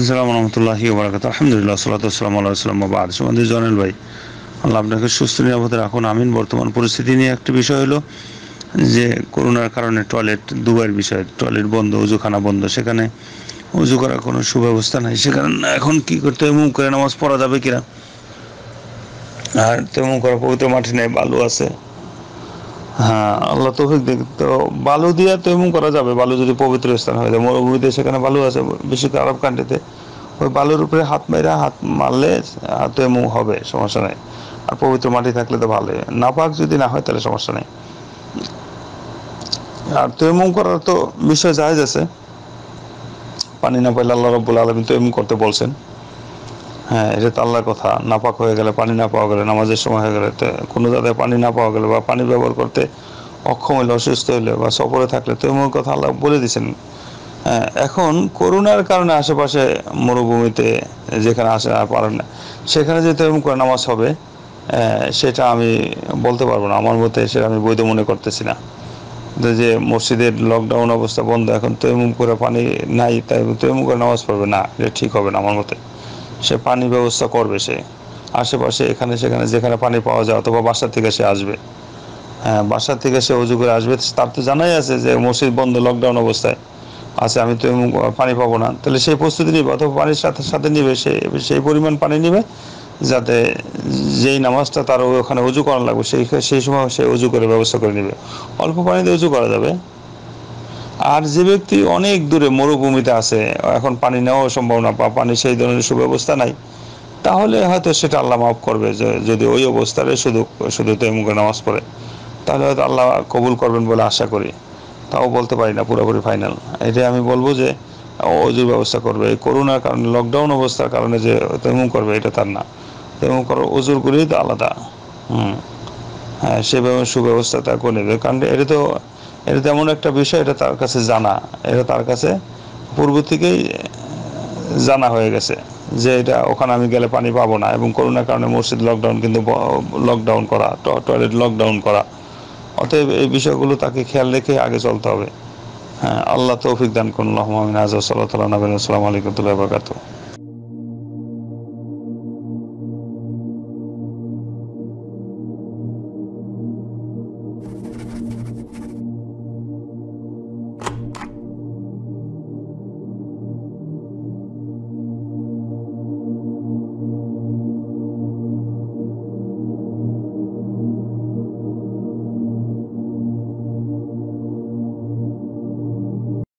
আসসালামু রহমতুল্লাহি ওয়া বারাকাতুহু। আলহামদুলিল্লাহ, সালাতু ওয়াসসালামু আলা রাসূলিল্লাহ, বা'দ। সুবহানাল্লাহ। জয়নাল ভাই, আল্লাহ আপনাকে সুস্থ নিরাপদে রাখুন, আমিন। বর্তমান পরিস্থিতি নিয়ে একটা বিষয় হলো যে করোনার কারণে টয়লেট, দুবাইয়ের বিষয়, টয়লেট বন্ধ, ওযুখানা বন্ধ, সেখানে ওযু করার কোনো সুব্যবস্থা নাই। সেখানে এখন কি করতে হবে, মুখ করে নামাজ পড়া যাবে কিনা? আর তেমন করা পবিত্র মাটি নেই, বালু আছে। হ্যাঁ, আল্লাহ তৌফিক দিক। তো বালু দিয়ে তৈমুম করা যাবে, বালু যদি পবিত্র স্থান হয়ে যায়। মরুভূমিতে সেখানে বালু আছে, বিশেষ করে আরব কান্ট্রিতে ওই বালুর উপরে হাত মারলে তৈমুম হবে, সমস্যা নেই। আর পবিত্র মাটি থাকলে তো ভালোই, নাপাক যদি না হয় তাহলে সমস্যা নেই। আর তৈমুম করার তো বিষয় জায়েজ আছে। পানি না পাইলে আল্লাহ রাব্বুল আলামিন তৈমুম করতে বলছেন। হ্যাঁ, এটা তো আল্লাহর কথা। নাপাক হয়ে গেলে, পানি না পাওয়া গেলে, নামাজের সময় হয়ে গেলে, কোনো জায়গায় পানি না পাওয়া গেলে বা পানি ব্যবহার করতে অক্ষম হইলে, অসুস্থ হইলে বা সফরে থাকলে তৈমুমের কথা আল্লাহ বলে দিয়েছেন। হ্যাঁ, এখন করোনার কারণে আশেপাশে মরুভূমিতে যেখানে আসে আর পারেন না, সেখানে যে তৈমুম করে নামাজ হবে, সেটা আমি বলতে পারবো না। আমার মতে সেটা আমি বৈধ মনে করতেছি না। যে মসজিদের লকডাউন অবস্থা বন্ধ, এখন তৈমুম করে পানি নাই, তাই তৈমুম করে নামাজ পড়বে না, এটা ঠিক হবে না আমার মতে। সে পানি ব্যবস্থা করবে, সে আশেপাশে এখানে সেখানে যেখানে পানি পাওয়া যায়, অথবা বাসা থেকে সে আসবে। হ্যাঁ, বাসা থেকে সে অজু করে আসবে। তার তো জানাই আছে যে মসজিদ বন্ধ, লকডাউন অবস্থায় আছে, আমি তো পানি পাবো না, তাহলে সেই প্রস্তুতি নিবে, অথবা পানির সাথে সাথে নিবে, সেই পরিমাণ পানি নিবে যাতে যেই নামাজটা তার ওখানে অজু করা লাগবে সেই সময় সে অজু করে ব্যবস্থা করে নেবে। অল্প পানিতে অজু করা যাবে। আর যে ব্যক্তি অনেক দূরে মরুভূমিতে আছে, এখন পানি নেওয়াও সম্ভব না, বা পানি সেই ধরনের সুব্যবস্থা নাই, তাহলে হয়তো সেটা আল্লাহ মাফ করবে। যে যদি ওই অবস্থায় শুধু শুধু তৈমুমে নামাজ পড়ে, তাহলে হয়তো আল্লাহ কবুল করবেন বলে আশা করি। তাও বলতে পারি না পুরোপুরি ফাইনাল। এটাই আমি বলবো যে অজুর ব্যবস্থা করবে। এই করোনার কারণে, লকডাউন অবস্থার কারণে যে তৈমুম করবে, এটা তার না। তৈমুম করার অজুরগুলোই তো আলাদা। হ্যাঁ, সেভাবে সুব্যবস্থা তা করে নেবে, কারণ এটা তেমন একটা বিষয়, এটা তার কাছে জানা, এটা তার কাছে পূর্ব থেকেই জানা হয়ে গেছে যে এটা ওখানে আমি গেলে পানি পাবো না। এবং করোনার কারণে মসজিদ লকডাউন, কিন্তু লকডাউন করা, টয়লেট লকডাউন করা, অতএব এই বিষয়গুলো তাকে খেয়াল রেখে আগে চলতে হবে। হ্যাঁ, আল্লাহ তৌফিক দান করুন। আল্লাহুম্মা আমিন। আসসালামু আলাইকুম ওয়া রাহমাতুল্লাহি ওয়া বারাকাতুহু।